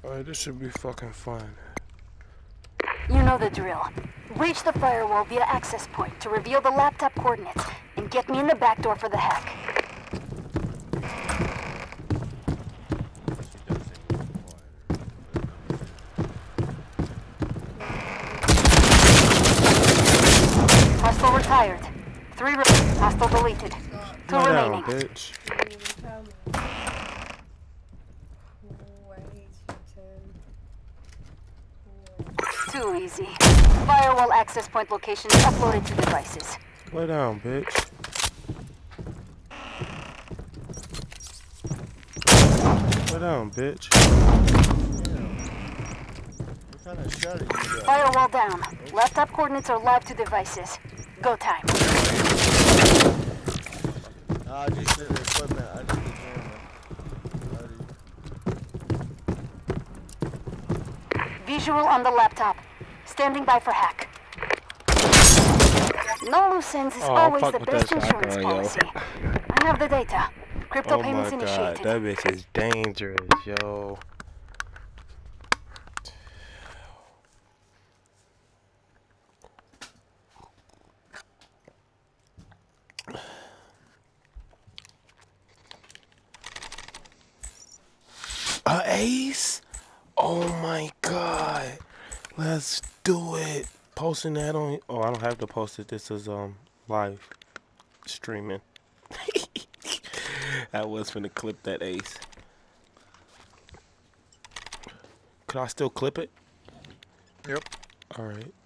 Alright, this should be fucking fun. You know the drill. Breach the firewall via access point to reveal the laptop coordinates and get me in the back door for the hack. Hostile retired. 3 hostile deleted. 2 remaining. Bitch. Too easy. Firewall access point locations uploaded to devices. Lay down, bitch. Lay down, bitch. What kind of shot are you got? Firewall down. Laptop coordinates are live to devices. Go time. I just did the equipment. I did the camera. Visual on the laptop. Standing by for hack. No loose ends is always the best insurance policy. I have the data. Crypto payments initiated. That bitch is dangerous, yo. A ace? Oh my god. Let's do it. Posting that on. Oh, I don't have to post it. This is live streaming. I was finna clip that ace. Could I still clip it? Yep. Alright.